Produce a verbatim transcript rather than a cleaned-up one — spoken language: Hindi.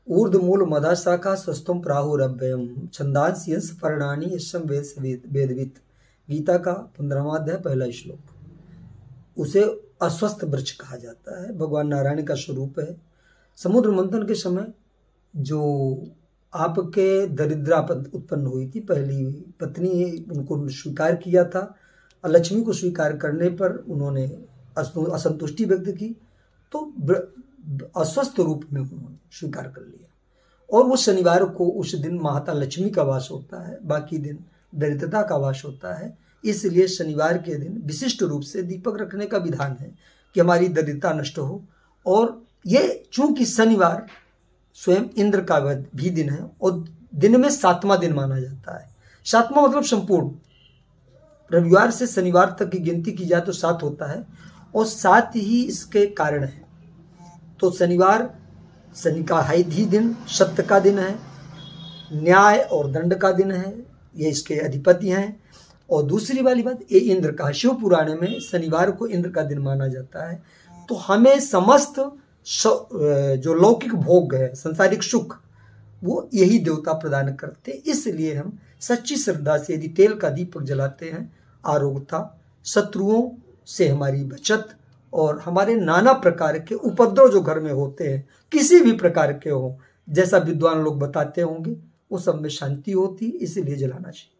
ऊर्ध्वमूल मदा शाखा स्वस्तम प्राहुरभ्यम छंदांस यश पर्णानी यशम वेद वेदवित। गीता का पंद्रहवां अध्याय पहला श्लोक। उसे अस्वस्थ वृक्ष कहा जाता है, भगवान नारायण का स्वरूप है। समुद्र मंथन के समय जो आपके दरिद्रा उत्पन्न हुई थी, पहली पत्नी उनको स्वीकार किया था, और लक्ष्मी को स्वीकार करने पर उन्होंने असंतुष्टि व्यक्त की, तो अस्वस्थ रूप में उन्होंने स्वीकार कर लिया। और वो शनिवार को उस दिन माता लक्ष्मी का वास होता है, बाकी दिन दरिद्रता का वास होता है। इसलिए शनिवार के दिन विशिष्ट रूप से दीपक रखने का विधान है कि हमारी दरिद्रता नष्ट हो। और ये चूंकि शनिवार स्वयं इंद्र का भी दिन है और दिन में सातवां दिन माना जाता है। सातवां मतलब संपूर्ण, रविवार से शनिवार तक की गिनती की जाए तो सात होता है, और सात ही इसके कारण है। तो शनिवार शनि का ही दिन, सत्य का दिन है, न्याय और दंड का दिन है, ये इसके अधिपति हैं। और दूसरी वाली बात, ये इंद्र का, शिव पुराण में शनिवार को इंद्र का दिन माना जाता है। तो हमें समस्त जो लौकिक भोग है, संसारिक सुख, वो यही देवता प्रदान करते। इसलिए हम सच्ची श्रद्धा से यदि तेल का दीपक जलाते हैं, आरोग्यता, शत्रुओं से हमारी बचत, और हमारे नाना प्रकार के उपद्रव जो घर में होते हैं, किसी भी प्रकार के हो, जैसा विद्वान लोग बताते होंगे, वो सब में शांति होती, इसीलिए जलाना चाहिए।